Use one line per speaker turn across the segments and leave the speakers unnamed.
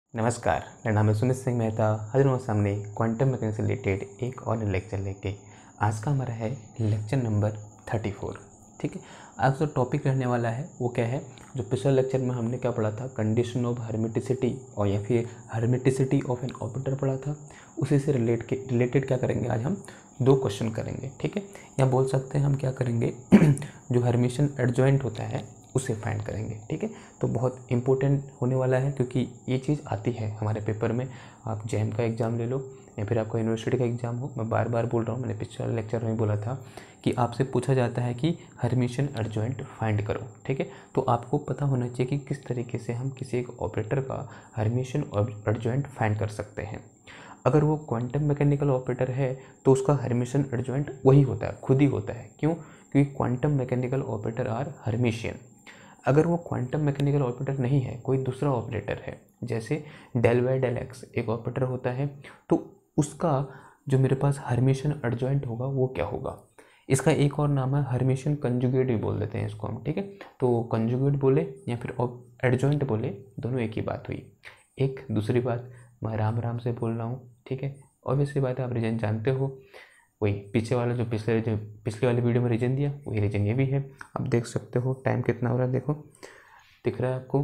नमस्कार, मेरा नाम है सुमित सिंह मेहता। हाजिर हूँ सामने क्वांटम मैकेनिक्स से रिलेटेड एक और लेक्चर लेके। आज का हमारा है लेक्चर नंबर 34। ठीक है, आज जो टॉपिक रहने वाला है वो क्या है, जो पिछले लेक्चर में हमने क्या पढ़ा था, कंडीशन ऑफ हर्मिटिसिटी और या फिर हर्मिटिसिटी ऑफ एन ऑपरेटर पढ़ा था। उसी से रिलेटेड क्या करेंगे, आज हम दो क्वेश्चन करेंगे। ठीक है, या बोल सकते हैं हम क्या करेंगे जो हर्मिशन एडजॉइंट होता है उसे फाइंड करेंगे। ठीक है, तो बहुत इंपॉर्टेंट होने वाला है क्योंकि ये चीज़ आती है हमारे पेपर में। आप जैम का एग्ज़ाम ले लो या फिर आपका यूनिवर्सिटी का एग्ज़ाम हो, मैं बार बार बोल रहा हूँ, मैंने पिछले लेक्चर में बोला था कि आपसे पूछा जाता है कि हर्मिशन एडजॉइंट फाइंड करो। ठीक है, तो आपको पता होना चाहिए कि किस तरीके से हम किसी एक ऑपरेटर का हर्मिशन एडजॉइंट फाइंड कर सकते हैं। अगर वो क्वांटम मैकेनिकल ऑपरेटर है तो उसका हर्मिशन एडजॉइंट वही होता है, खुद ही होता है। क्यों? क्योंकि quantum mechanical operator are Hermitian. अगर वो क्वांटम मैकेनिकल ऑपरेटर नहीं है, कोई दूसरा ऑपरेटर है, जैसे डेल वाई डेल एक्स एक ऑपरेटर होता है, तो उसका जो मेरे पास हर्मिशन एडजॉइंट होगा वो क्या होगा। इसका एक और नाम है हर्मिशन कंजुगेट भी बोल देते हैं इसको हम। ठीक है, तो कंजुगेट बोले या फिर एडजॉइंट बोले, दोनों एक ही बात हुई। एक दूसरी बात मैं राम राम से बोल रहा हूँ। ठीक है, ऑब्वियसली बात है, आप रीजन जानते हो, वही पीछे वाला जो पिछले वाले वीडियो में रीजन दिया वही रीजन ये भी है। आप देख सकते हो टाइम कितना हो रहा है, देखो दिख रहा है आपको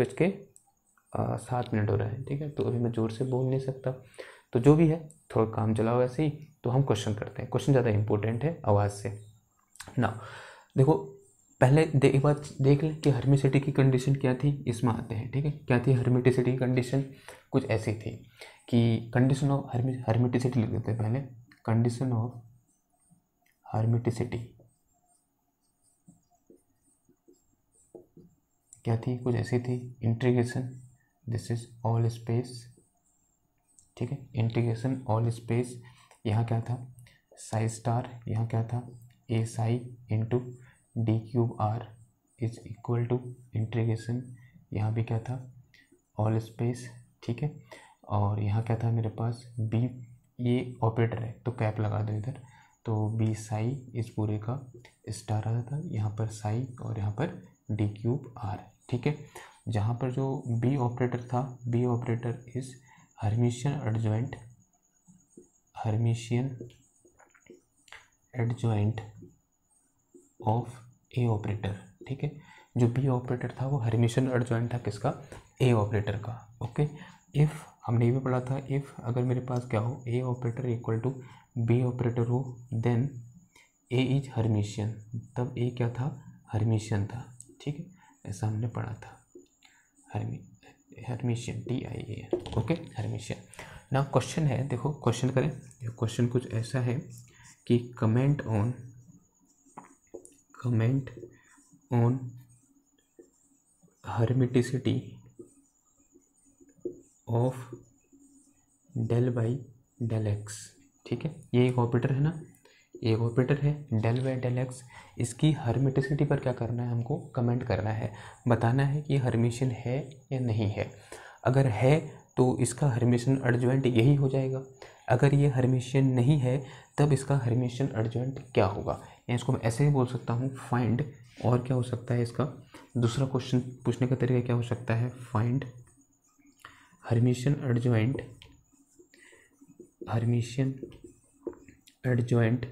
1:07 हो रहा है। ठीक है, तो अभी मैं ज़ोर से बोल नहीं सकता, तो जो भी है थोड़ा काम चलाओ ऐसे ही। तो हम क्वेश्चन करते हैं, क्वेश्चन ज़्यादा इंपॉर्टेंट है आवाज़ से ना। देखो पहले एक बात देख लें कि हर्मिटिसिटी की कंडीशन क्या थी, इसमें आते हैं। ठीक है, क्या थी हर्मिटिसिटी की कंडीशन, कुछ ऐसी थी कि कंडीशन ऑफ हर्मिटिसिटी लिख देते हैं पहले। कंडीशन ऑफ हर्मिटिसिटी क्या थी, कुछ ऐसी थी, integration this is all space. ठीक है, इंटीग्रेशन ऑल स्पेस, यहाँ क्या था साई स्टार, यहाँ क्या था A psi into D cube R is equal to integration, यहाँ भी क्या था ऑल स्पेस। ठीक है, और यहाँ क्या था मेरे पास बी, ये ऑपरेटर है तो कैप लगा दो इधर, तो बी साई इस पूरे का स्टार आ जाता, यहाँ पर साई और यहाँ पर डी क्यूब आर। ठीक है, जहाँ पर जो बी ऑपरेटर था, B operator is Hermitian adjoint of A operator. ठीक है, जो बी ऑपरेटर था वो हर्मिशियन एडजॉइंट था किसका, ए ऑपरेटर का। ओके, इफ़ हमने ये भी पढ़ा था, इफ़ अगर मेरे पास क्या हो, A operator equal to B operator हो, देन ए इज हर्मिशियन, तब ए क्या था, हर्मिशियन था। ठीक है, ऐसा हमने पढ़ा था, हर्मिशियन TIAN। Okay, Hermitian. ना क्वेश्चन है, देखो क्वेश्चन करें, क्वेश्चन कुछ ऐसा है कि comment on hermiticity of del by del X. ठीक है, ये एक ऑपरेटर है ना, एक ऑपरेटर है डेल बाई डेल एक्स, इसकी हर्मिटिसिटी पर क्या करना है, हमको कमेंट करना है, बताना है कि हर्मिशियन है या नहीं है। अगर है तो इसका हर्मिशियन एडजॉइंट यही हो जाएगा, अगर ये हर्मिशियन नहीं है तब इसका हर्मिशियन एडजॉइंट क्या होगा। या इसको मैं ऐसे ही बोल सकता हूँ फाइंड, और क्या हो सकता है इसका दूसरा क्वेश्चन पूछने का तरीका क्या हो सकता है, फाइंड हर्मिशियन एडजॉइंट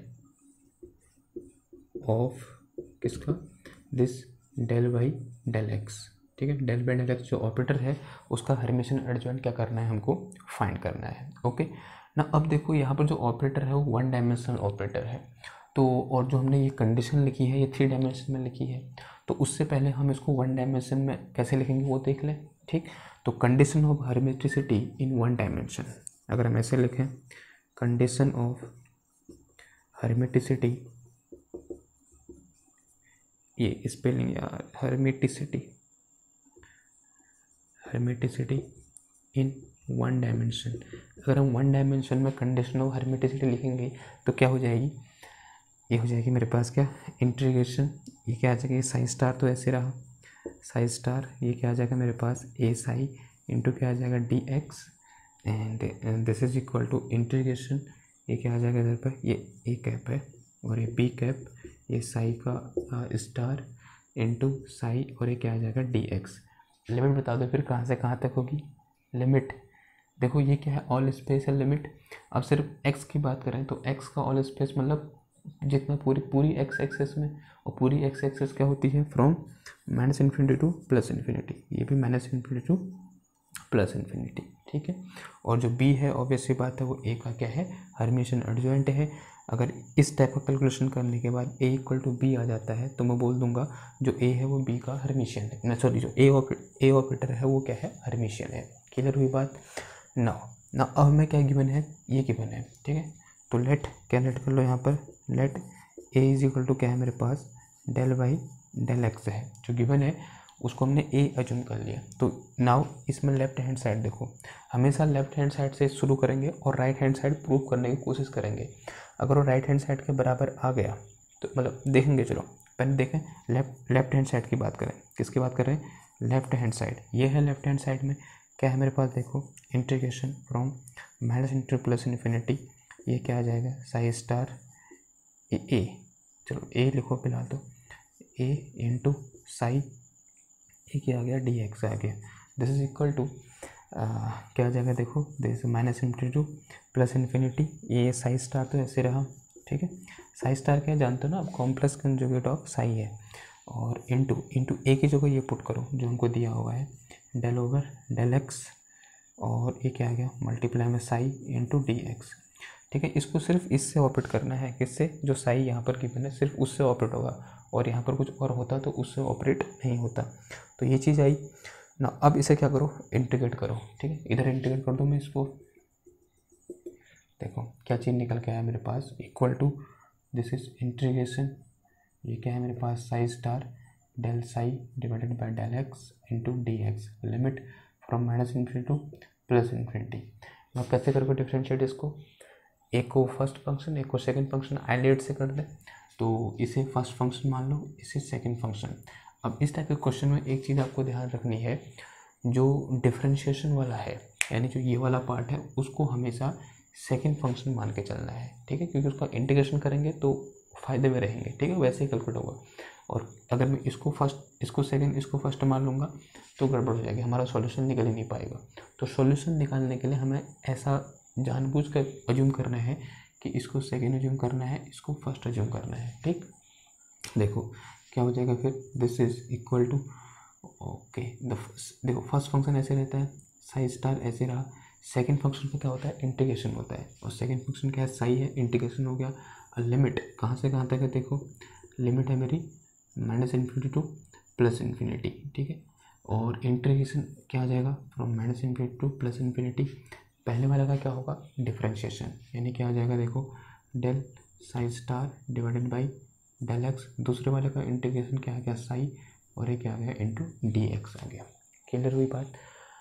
ऑफ किसका, this del by del X. ठीक है, डेल बाई डेल एक्स जो ऑपरेटर है उसका हर्मिशियन एडजॉइंट क्या करना है, हमको फाइंड करना है। ओके ना, अब देखो यहाँ पर जो ऑपरेटर है वो 1 डायमेंशनल ऑपरेटर है, तो और जो हमने ये कंडीशन लिखी है ये 3 डायमेंशन में लिखी है, तो उससे पहले हम इसको 1 डायमेंशन में कैसे लिखेंगे वो देख लें। ठीक, तो condition of hermiticity in 1 dimension, अगर हम ऐसे लिखें, कंडीशन ऑफ हर्मिटिसिटी, ये स्पेलिंग यार, हर्मिटिसिटी इन 1 डायमेंशन, अगर हम 1 डायमेंशन में कंडीशन ऑफ हर्मिटिसिटी लिखेंगे तो क्या हो जाएगी, ये हो जाएगी मेरे पास क्या, इंटीग्रेशन, ये क्या आ जाएगा, ये साई स्टार तो ऐसे रहा साई स्टार, ये क्या आ जाएगा मेरे पास ए साई इंटू क्या आ जाएगा D X, and this is equal to integration, ये क्या आ जाएगा इधर पर, ये ए कैप है और ये बी कैप, ये साई का स्टार इंटू साई और ये क्या आ जाएगा डी एक्स। लिमिट बता दो फिर कहाँ से कहाँ तक होगी, लिमिट, देखो ये क्या है, ऑल स्पेस है लिमिट। अब सिर्फ एक्स की बात करें तो एक्स का ऑल स्पेस मतलब जितना पूरी एक्स एक्सेस में, और पूरी एक्स एक्सेस क्या होती है, from minus infinity to plus infinity, ये भी minus infinity to plus infinity, ठीक है। और जो बी है ऑब्वियस सी बात है वो ए का क्या है, हर्मिशियन एडजॉइंट है। अगर इस टाइप का कैलकुलेशन करने के बाद ए इक्वल टू बी आ जाता है तो मैं बोल दूंगा जो ए है वो बी का हर्मिशियन है, ना सॉरी, जो ए ऑपरेटर है वो क्या है, हर्मिशियन है। क्लियर हुई बात। ना अब में क्या गिवन है, ये गिवन है, ठीक है। तो लेट कर लो यहाँ पर, let A is equal to क्या है मेरे पास, डेल बाई डेल एक्स है, जो गिवन है उसको हमने ए अज्यूम कर लिया। तो नाउ इसमें लेफ्ट हैंड साइड देखो, हमेशा लेफ्ट हैंड साइड से शुरू करेंगे और राइट हैंड साइड प्रूव करने की कोशिश करेंगे। अगर वो राइट हैंड साइड के बराबर आ गया तो मतलब देखेंगे, चलो पहले देखें लेफ्ट हैंड साइड की बात करें, किसकी बात कर रहे हैं, लेफ्ट हैंड साइड। ये है लेफ्ट हैंड साइड में क्या है मेरे पास, देखो integration from minus into plus infinity, ये क्या आ जाएगा, साई स्टार ए, चलो ए लिखो फिलहाल तो, ए इंटू साई, ये क्या आ गया, डी एक्स आ गया। दिस इज इक्वल टू क्या आ जाएगा, देखो this minus infinity to plus infinity, ये साई स्टार तो ऐसे रहा, ठीक है। साई स्टार क्या जानते हो ना आप, कॉम्प्लेक्स कंजुगेट ऑफ साई है, और इंटू ए की जगह ये पुट करो जो हमको दिया हुआ है, डेल ओवर डेल एक्स, और ये क्या आ गया, मल्टीप्लाई में साई इंटू डी एक्स, ठीक है। इसको सिर्फ इससे ऑपरेट करना है, किससे, जो साई यहाँ पर गिवन है सिर्फ उससे ऑपरेट होगा, और यहाँ पर कुछ और होता तो उससे ऑपरेट नहीं होता। तो ये चीज़ आई ना। अब इसे क्या करो, इंटीग्रेट करो, ठीक है। इधर इंटीग्रेट कर दो मैं इसको, देखो क्या चीज़ निकल के आया मेरे पास, equal to this is integration, ये क्या है मेरे पास, psi star del psi divided by del x into D X, limit from minus infinity to plus infinity. मैं कैसे करके डिफ्रेंशिएट इसको, एक को फर्स्ट फंक्शन एक को सेकंड फंक्शन आइलेट से कर दें, तो इसे फर्स्ट फंक्शन मान लो, इसे सेकंड फंक्शन। अब इस टाइप के क्वेश्चन में एक चीज़ आपको ध्यान रखनी है, जो डिफ्रेंशिएशन वाला है यानी जो ये वाला पार्ट है उसको हमेशा सेकंड फंक्शन मान के चलना है, ठीक है, क्योंकि उसका इंटीग्रेशन करेंगे तो फ़ायदे में रहेंगे, ठीक है, वैसे ही कैलकुलेट होगा। और अगर मैं इसको फर्स्ट इसको सेकंड इसको फर्स्ट मान लूँगा तो गड़बड़ हो जाएगी, हमारा सॉल्यूशन निकल ही नहीं पाएगा। तो सॉल्यूशन निकालने के लिए हमें ऐसा जानबूझ कर अज्यूम करना है कि इसको सेकंड अज्यूम करना है, इसको फर्स्ट अज्यूम करना है, ठीक। देखो क्या हो जाएगा फिर, this is equal to okay देखो फर्स्ट फंक्शन ऐसे रहता है, साई स्टार ऐसे रहा, सेकंड फंक्शन का क्या होता है, इंटीग्रेशन होता है, और सेकंड फंक्शन क्या है, साई है, इंटीग्रेशन हो गया। लिमिट कहाँ से कहाँ तक है, देखो लिमिट है मेरी minus infinity to plus infinity, ठीक है। और इंटीग्रेशन क्या आ जाएगा, from minus infinity to plus infinity. पहले वाला का क्या होगा, डिफरेंशिएशन, यानी क्या आ जाएगा, देखो del psi star divided by del X. दूसरे वाले का इंटीग्रेशन क्या आ गया, साई, और ये क्या आ गया, इंटू डी एक्स आ गया। क्लियर हुई बात।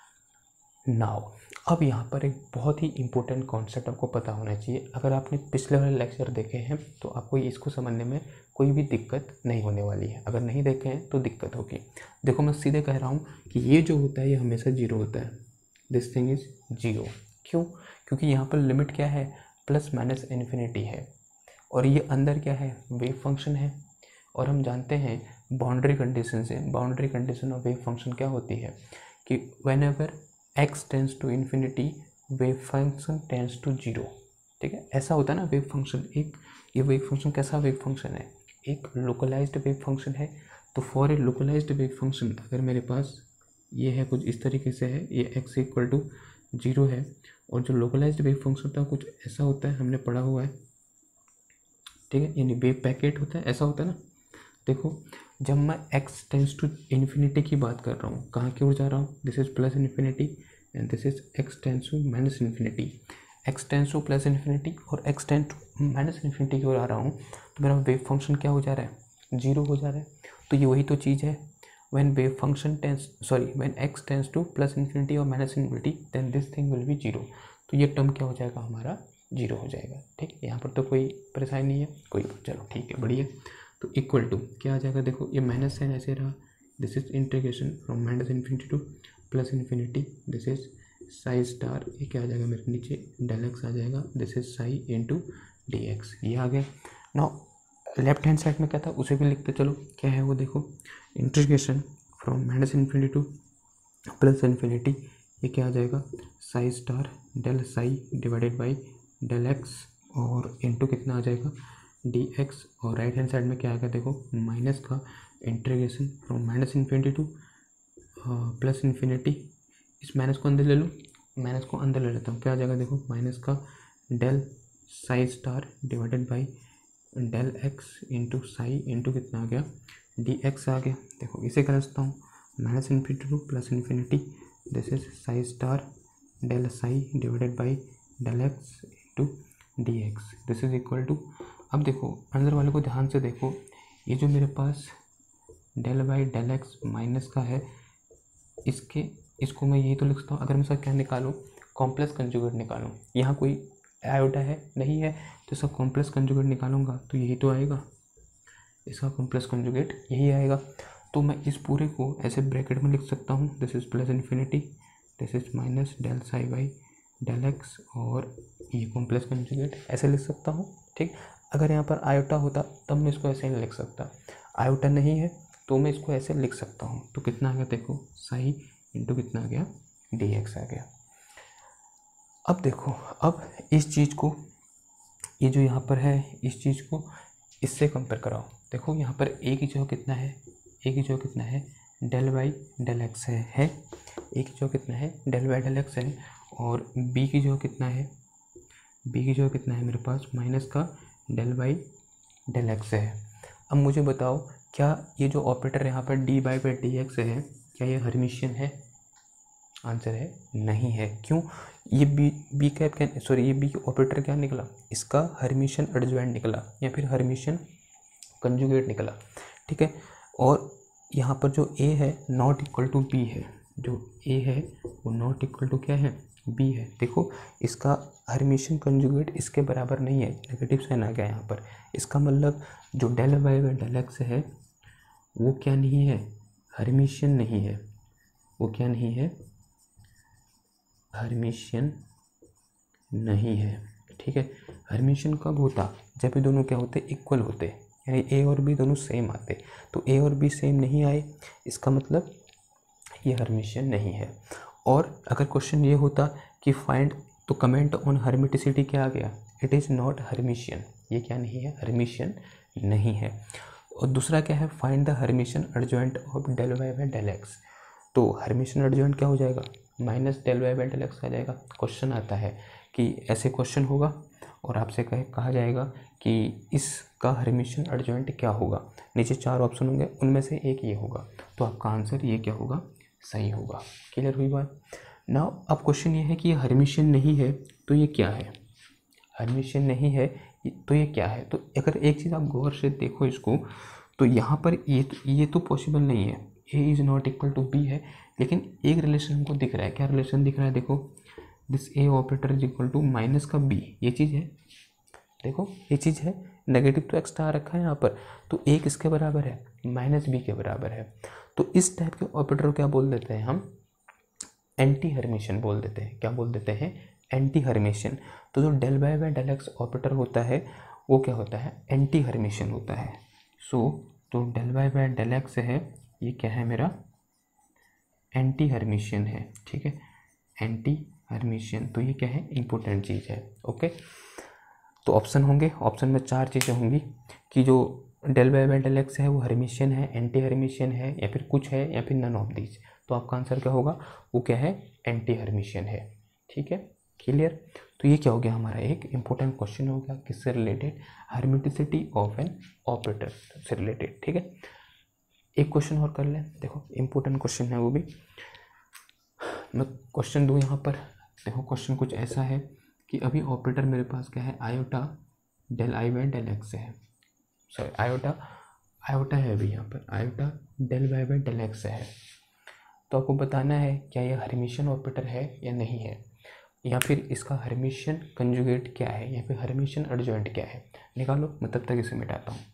नाउ अब यहाँ पर एक बहुत ही इंपॉर्टेंट कॉन्सेप्ट आपको पता होना चाहिए। अगर आपने पिछले वाले लेक्चर देखे हैं तो आपको इसको समझने में कोई भी दिक्कत नहीं होने वाली है, अगर नहीं देखे हैं तो दिक्कत होगी। देखो मैं सीधे कह रहा हूँ कि ये जो होता है ये हमेशा जीरो होता है, दिस थिंग इज जीरो। क्यों, क्योंकि यहाँ पर लिमिट क्या है, प्लस माइनस इन्फिनिटी है, और ये अंदर क्या है, वेव फंक्शन है। और हम जानते हैं बाउंड्री कंडीशन से, boundary condition of wave function क्या होती है कि whenever X tends to infinity wave function tends to zero, ठीक है। ऐसा होता है ना वेव फंक्शन, एक ये वेव फंक्शन कैसा वेव फंक्शन है, एक लोकलाइज्ड वेव फंक्शन है। तो for a localised wave function अगर मेरे पास ये है कुछ इस तरीके से है, ये एक्स इक्वल टू जीरो है, और जो लोकलाइज्ड वेव फंक्शन होता है कुछ ऐसा होता है, हमने पढ़ा हुआ है, ठीक है, यानी वेव पैकेट होता है, ऐसा होता है ना। देखो जब मैं एक्स टेंस टू इन्फिनिटी की बात कर रहा हूँ, कहाँ की ओर जा रहा हूँ, this is plus infinity and this is X tends to minus infinity, X tends to plus infinity और X tends to minus infinity की ओर आ रहा हूँ, तो मेरा वेव फंक्शन क्या हो जा रहा है, जीरो हो जा रहा है। तो ये वही तो चीज़ है, when wave function tends when x tends to plus infinity or minus infinity then this thing will be zero। तो ये टर्म क्या हो जाएगा, हमारा जीरो हो जाएगा, ठीक। यहाँ पर तो कोई परेशानी नहीं है, कोई, चलो ठीक है बढ़िया। तो इक्वल टू क्या आ जाएगा, देखो ये माइनस साइन ऐसे रहा, this is integration from minus infinity to plus infinity, this is psi star, ये क्या आ जाएगा मेरे नीचे डेल एक्स आ जाएगा, this is psi into D x, ये आ गया। नाउ लेफ्ट हैंड साइड में क्या था उसे भी लिखते चलो, क्या है वो देखो, integration from minus infinity to plus infinity, ये क्या आ जाएगा, psi star del psi divided by del x और इंटू कितना आ जाएगा डी एक्स, और राइट हैंड साइड में क्या आएगा देखो माइनस का integration from minus infinity to plus infinity. इस माइनस को अंदर ले लो, माइनस को अंदर ले लेता हूँ, क्या आ जाएगा देखो माइनस का del psi star divided by del x into psi into कितना आ गया डी एक्स आ गया। देखो इसे कर सकता हूँ minus infinity to plus infinity, this is psi star del psi divided by del x into D X, this is equal to, अब देखो अंदर वाले को ध्यान से देखो, ये जो मेरे पास del by del x minus का है, इसको मैं यही तो लिख सकता हूँ। अगर मैं इसका क्या निकालूँ, कॉम्प्लेक्स कंजुगेट निकालूँ, यहाँ कोई आयोटा है नहीं है तो इसका कॉम्प्लेक्स कंजुगेट निकालूंगा तो यही तो आएगा, इसका कॉम्प्लेक्स कंजुगेट यही आएगा। तो मैं इस पूरे को ऐसे ब्रैकेट में लिख सकता हूँ, this is plus infinity, this is minus del psi by del x, और ये कॉम्प्लेक्स कंजुगेट ऐसे लिख सकता हूँ। ठीक, अगर यहाँ पर आयोटा होता तब मैं इसको ऐसे नहीं लिख सकता, आयोटा नहीं है तो मैं इसको ऐसे लिख सकता हूँ। तो कितना आ गया देखो साई इंटू कितना आ गया डी एक्स आ गया। अब देखो, अब इस चीज़ को, ये जो यहाँ पर है इस चीज़ को इससे कंपेयर कराओ। देखो यहाँ पर ए की जगह कितना है, ए की जगह कितना है डेल बाई डेल एक्स है, ए की जगह कितना है डेल बाई डेल एक्स है, और बी की जगह कितना है, बी की जगह कितना है मेरे पास माइनस का डेल बाई डेल एक्स है। अब मुझे बताओ क्या ये जो ऑपरेटर यहाँ पर D by by D x है, क्या ये हर्मिशियन है? आंसर है नहीं है। क्यों? ये बी कैप क्या, सॉरी ये बी ऑपरेटर क्या निकला, इसका हर्मिशियन एडजॉइंट निकला या फिर हर्मिशियन कंजुगेट निकला। ठीक है, और यहाँ पर जो ए है नॉट इक्वल टू बी है, जो ए है वो नॉट इक्वल टू क्या है बी है। देखो इसका हर्मिशियन कंजुगेट इसके बराबर नहीं है, नेगेटिव साइन आ गया यहाँ पर, इसका मतलब जो del by by del x है वो क्या नहीं है, हर्मिशियन नहीं है, वो क्या नहीं है, हर्मिशियन नहीं है। ठीक है, हर्मिशियन कब होता, जब ये दोनों क्या होते इक्वल होते, यानी ए और बी दोनों सेम आते। तो ए और बी सेम नहीं आए, इसका मतलब ये हर्मिशियन नहीं है। और अगर क्वेश्चन ये होता कि फाइंड, तो कमेंट ऑन हर्मिटिसिटी क्या आ गया, इट इज़ नॉट हर्मिशियन, ये क्या नहीं है हर्मिशियन नहीं है। और दूसरा क्या है, find the Hermitian adjoint of del Y by del X, तो हर्मिशियन एडजॉइंट क्या हो जाएगा minus del Y by del X आ जाएगा। क्वेश्चन आता है कि ऐसे क्वेश्चन होगा और आपसे कहा जाएगा कि इसका हर्मिशियन एडजॉइंट क्या होगा, नीचे 4 ऑप्शन होंगे उनमें से एक ये होगा, तो आपका आंसर ये क्या होगा, सही होगा। क्लियर हुई बात? नाउ अब क्वेश्चन ये है कि ये हर्मिशियन नहीं है तो ये क्या है, हर्मिशियन नहीं है तो ये क्या है। तो अगर एक चीज़ आप गौर से देखो इसको, तो यहाँ पर ये तो पॉसिबल नहीं है, A is not equal to B है, लेकिन एक रिलेशन हमको दिख रहा है। क्या रिलेशन दिख रहा है, देखो this A operator is equal to minus का बी, ये चीज़ है, देखो ये चीज़ है, नेगेटिव तो एक्स्ट्रा रखा है यहाँ पर, तो ए किसके बराबर है, माइनस बी के बराबर है। तो इस टाइप के ऑपरेटर को क्या बोल देते हैं हम, एंटी हर्मिशियन बोल देते हैं। क्या बोल देते हैं, एंटी हर्मिशियन। तो जो del by by del x operator होता है वो क्या होता है, एंटी हर्मिशियन होता है। तो del by by del x है, ये क्या है मेरा, एंटी हर्मिशियन है। ठीक है, एंटी हर्मिशियन, तो ये क्या है, इंपॉर्टेंट चीज़ है। ओके, तो ऑप्शन होंगे, ऑप्शन में 4 चीज़ें होंगी कि जो del by by del x है वो हर्मिशियन है, एंटी हर्मिशियन है, या फिर कुछ है, या फिर नन ऑफ दीज। तो आपका आंसर क्या होगा, वो क्या है, एंटी हर्मिशियन है। ठीक है, क्लियर? तो ये क्या हो गया, हमारा एक इंपॉर्टेंट क्वेश्चन हो गया, किससे related, hermiticity of an operator से रिलेटेड। ठीक है, एक क्वेश्चन और कर लें, देखो इंपॉर्टेंट क्वेश्चन है वो भी। मैं क्वेश्चन दूँ यहाँ पर, देखो क्वेश्चन कुछ ऐसा है कि अभी ऑपरेटर मेरे पास क्या है, iota del i by del x है, सॉरी आयोटा है अभी यहाँ पर, iota del Y by del x है। तो आपको बताना है क्या ये हर्मिशियन ऑपरेटर है या नहीं है, या फिर इसका हर्मिशियन कंजुगेट क्या है, या फिर हर्मिशियन एडजॉइंट क्या है, निकालो। मैं तब तक इसे मिटाता हूँ।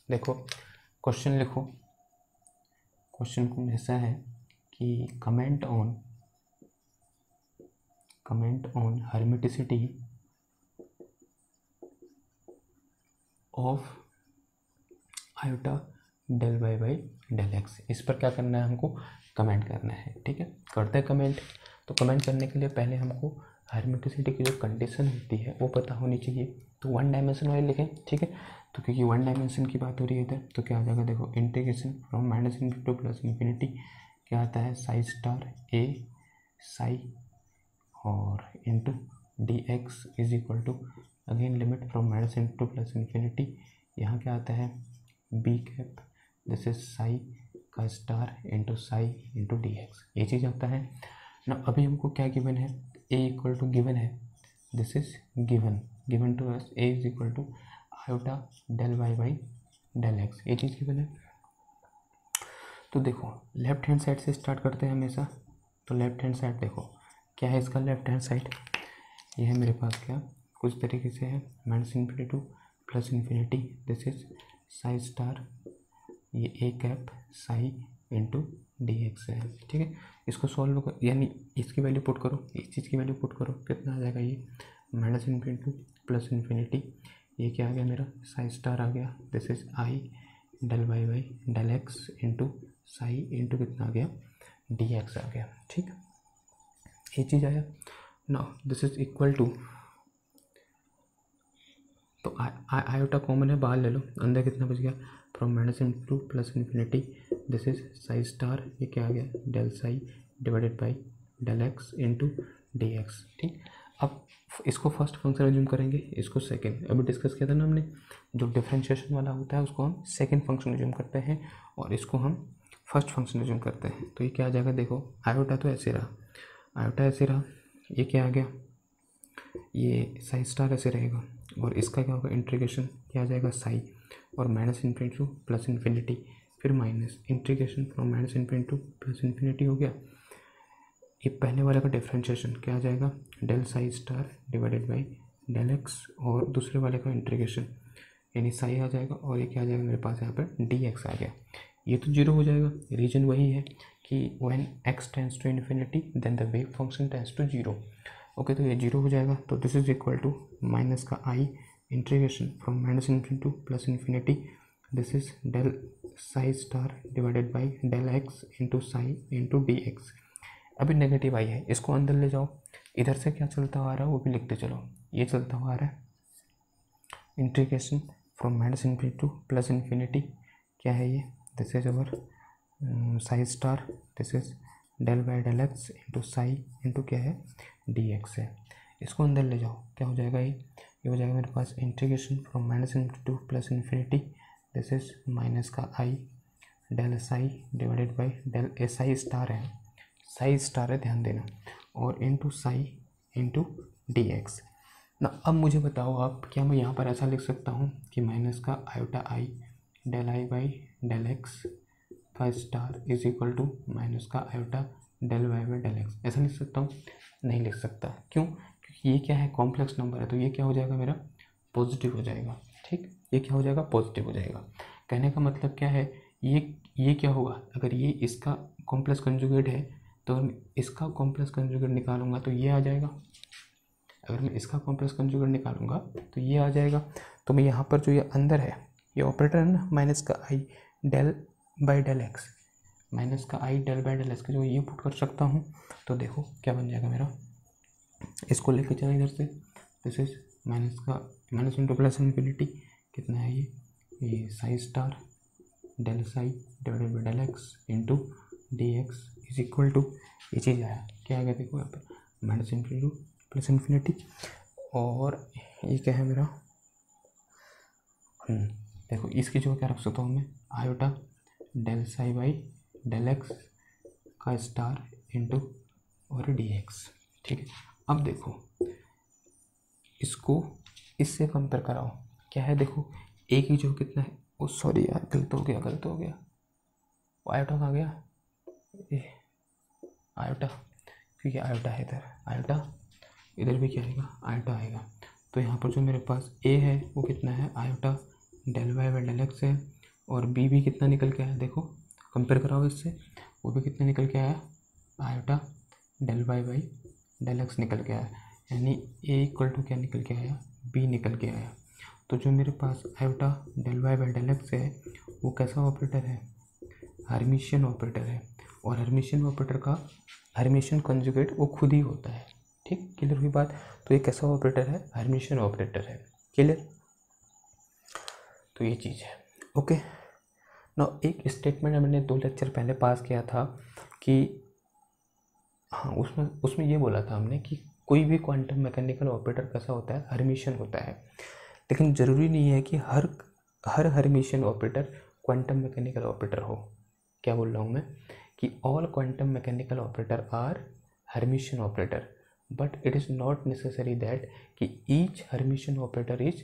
देखो क्वेश्चन लिखो, क्वेश्चन को ऐसा है कि comment on hermiticity of iota del Y by del x, इस पर क्या करना है हमको, कमेंट करना है। ठीक है, करते हैं कमेंट। तो कमेंट करने के लिए पहले हमको हर्मिटिसिटी की जो कंडीशन होती है वो पता होनी चाहिए। तो वन डायमेंशन वाले लिखें, ठीक है। तो क्योंकि वन डायमेंशन की बात हो रही है इधर, तो क्या आ जाएगा, देखो integration from minus infinity to plus infinity क्या आता है, साई स्टार ए साई और into D x is equal to again limit from minus infinity to plus infinity, यहाँ क्या आता है B cap, this is psi का star into psi into D x, ये चीज़ आता है ना। अभी हमको क्या गिवन है, ए इक्वल टू गिवन है, this is given to us, A is equal to iota del Y by del x, ये चीज़ गिवन है। तो देखो लेफ्ट हैंड साइड से स्टार्ट करते हैं हमेशा। तो लेफ्ट हैंड साइड देखो क्या है इसका, लेफ्ट हैंड साइड ये है मेरे पास, क्या कुछ तरीके से है minus infinity to plus infinity, this is psi star, ये A cap psi into D x है। ठीक है, इसको सॉल्व कर, यानी इसकी वैल्यू पुट करो, इस चीज़ की वैल्यू पुट करो, कितना आ जाएगा ये minus infinity to plus infinity, ये क्या आ गया मेरा साई स्टार आ गया, this is i del Y by del x into psi into कितना आ गया डी एक्स आ गया। ठीक, ये चीज़ आया ना, दिस इज इक्वल टू, तो आयोटा कॉमन है, बाहर ले लो, अंदर कितना बच गया from minus infinity to plus infinity, this is psi star, ये क्या आ गया del psi divided by del x into D x. ठीक, अब इसको फर्स्ट फंक्शन रिज्यूम करेंगे, इसको सेकंड, अभी डिस्कस किया था ना हमने, जो डिफरेंशिएशन वाला होता है उसको हम सेकंड फंक्शन रिज्यूम करते हैं और इसको हम फर्स्ट फंक्शन रिज्यूम करते हैं। तो ये क्या आ जाएगा, देखो आयोटा तो ऐसे रहा, आयोटा ऐसे रहा, ये क्या आ गया, ये साई स्टार ऐसे रहेगा और इसका क्या होगा इंटीग्रेशन, क्या आ जाएगा साई और minus infinity to plus infinity, फिर minus integration from minus infinity to plus infinity हो गया। ये पहले वाले का डिफरेंशिएशन क्या आ जाएगा del psi star divided by del x और दूसरे वाले का इंटीग्रेशन यानी साई आ जाएगा और ये क्या आ जाएगा मेरे पास यहाँ पर डी एक्स आ गया। ये तो जीरो हो जाएगा, रीजन वही है कि when x tends to infinity then the wave function tends to zero. Okay, तो ये जीरो हो जाएगा, तो this is equal to minus का i integration from minus infinity to plus infinity, this is del psi star divided by del x into psi into D x. अभी negative i है, इसको अंदर ले जाओ, इधर से क्या चलता हुआ आ रहा है वो भी लिखते चलो, ये चलता हुआ आ रहा है integration from minus infinity to plus infinity, क्या है ये, this is our psi star, this is del by del x into psi into क्या है डी एक्स है। इसको अंदर ले जाओ, क्या हो जाएगा ये हो जाएगा मेरे पास integration from minus infinity to plus infinity, this is minus का i del psi divided by del psi star है, साई स्टार है ध्यान देना, और into psi into D x ना। अब मुझे बताओ आप, क्या मैं यहाँ पर ऐसा लिख सकता हूँ कि माइनस का iota i del i by del x का star is equal to minus का iota del Y by del x, ऐसा लिख सकता हूँ? नहीं लिख सकता, क्यों? क्योंकि ये क्या है कॉम्प्लेक्स नंबर है, तो ये क्या हो जाएगा मेरा पॉजिटिव हो जाएगा। ठीक, ये क्या हो जाएगा पॉजिटिव हो जाएगा। कहने का मतलब क्या है, ये क्या होगा, अगर ये इसका कॉम्प्लेक्स कंजुगेट है तो इसका कॉम्प्लेक्स कंजुगेट निकालूंगा तो ये आ जाएगा, अगर मैं इसका कॉम्प्लेक्स कंजुगेट निकालूंगा तो ये आ जाएगा। तो मैं यहाँ पर जो ये अंदर है ये ऑपरेटर है ना, माइनस का i del by del x, minus का i del by del x का जो ये पुट कर सकता हूँ, तो देखो क्या बन जाएगा मेरा, इसको लेके चला इधर से, this is minus into plus infinity, कितना है ये psi star del psi divided by del x into D x is equal to, ये चीज़ आया, क्या आ गया देखो यहाँ पर minus infinity to plus infinity, और ये क्या है मेरा देखो इसकी जो क्या रख सकता हूँ मैं, iota del psi by del x का स्टार इंटू और डी एक्स। ठीक है, अब देखो इसको इससे कंपेयर कराओ, क्या है देखो ए की जो कितना है, ओ सॉरी यार गलत हो गया, आयोटा कहाँ गया, आयोटा, क्योंकि आयोटा है इधर, आयोटा इधर भी क्या आएगा आयोटा आएगा। तो यहाँ पर जो मेरे पास ए है वो कितना है, iota del Y by del x है, और बी भी कितना निकल के आया, देखो कंपेयर कराओ इससे, वो भी कितना निकल के आया, iota del Y by del x निकल के आया, यानी ए इक्वल टू क्या निकल के आया, बी निकल के आया। तो जो मेरे पास iota del Y by del x है वो कैसा ऑपरेटर है, हर्मिशियन ऑपरेटर है, और हर्मिशियन ऑपरेटर का हर्मिशियन कंजुगेट वो खुद ही होता है। ठीक, क्लियर हुई बात। तो ये कैसा ऑपरेटर है, हर्मिशियन ऑपरेटर है। क्लियर, तो ये चीज़ है। ओके ना, एक स्टेटमेंट हमने 2 लेक्चर पहले पास किया था कि हाँ, उसमें ये बोला था हमने कि कोई भी क्वांटम मैकेनिकल ऑपरेटर कैसा होता है, हर्मिशियन होता है। लेकिन ज़रूरी नहीं है कि हर Hermitian operator quantum mechanical operator हो। क्या बोल रहा हूँ मैं, कि all quantum mechanical operator are Hermitian operator, but it is not necessary that कि each Hermitian operator is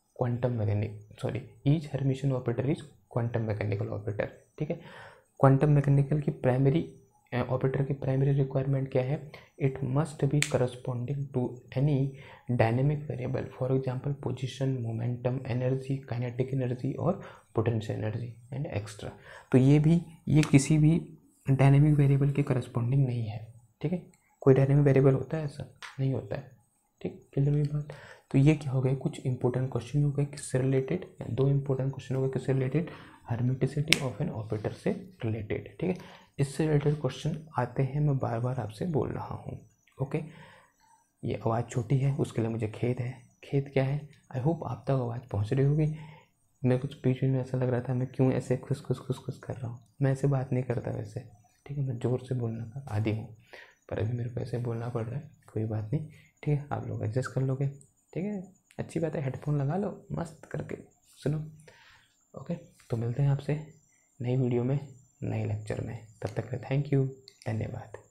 each Hermitian operator is quantum mechanical operator. ठीक है, क्वांटम मैकेनिकल की प्राइमरी ऑपरेटर की प्राइमरी रिक्वायरमेंट क्या है, it must be corresponding to any dynamic variable, for example position, momentum, energy, kinetic energy और potential energy and extra. तो ये किसी भी डायनेमिक वेरिएबल के करस्पॉन्डिंग नहीं है। ठीक है, कोई डायनेमिक वेरिएबल होता है, ऐसा नहीं होता है। ठीक, क्लियर हुई बात। तो ये क्या हो गए, कुछ इंपॉर्टेंट क्वेश्चन हो गए किससे रिलेटेड, 2 इंपॉर्टेंट क्वेश्चन हो गए किससे related, hermiticity of an operator से रिलेटेड। ठीक है, इससे रिलेटेड क्वेश्चन आते हैं, मैं बार बार आपसे बोल रहा हूँ। ओके, ये आवाज़ छोटी है उसके लिए मुझे खेद है। खेद क्या है, आई होप आप तक आवाज़ पहुँच रही होगी। मेरे कुछ बीच में ऐसा लग रहा था मैं क्यों ऐसे खुश कर रहा हूँ, मैं ऐसे बात नहीं करता वैसे। ठीक है, मैं ज़ोर से बोलने का आदी हूँ, पर अभी मेरे को ऐसे बोलना पड़ रहा है, कोई बात नहीं। ठीक है, आप लोग एडजस्ट कर लोगे। ठीक है, अच्छी बात है, हेडफोन लगा लो मस्त करके सुनो। ओके, तो मिलते हैं आपसे नई वीडियो में, नए लेक्चर में। तब तक थैंक यू, धन्यवाद।